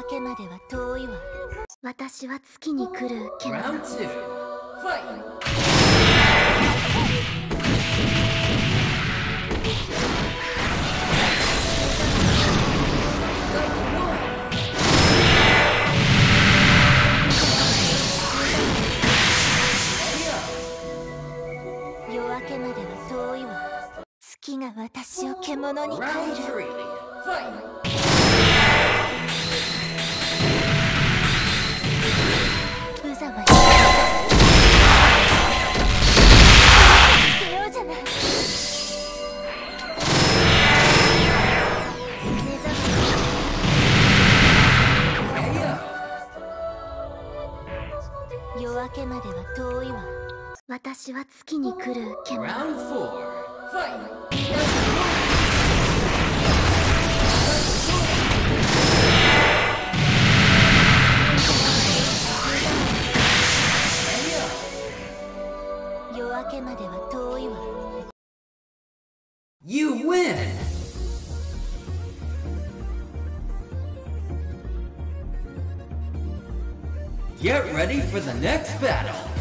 明けまでは遠いわ。私は月に来る獣。 Round 2. Fight. 夜明けまでは遠いわ。月が私を獣に変 Round える。 3. Fight. 無様にせようじゃない。目覚め KO. 夜明けまでは遠いわ。私は月に来る獣。 Round 4. Fight. 夜明けまでは遠いわ。 You win! Get ready for the next battle!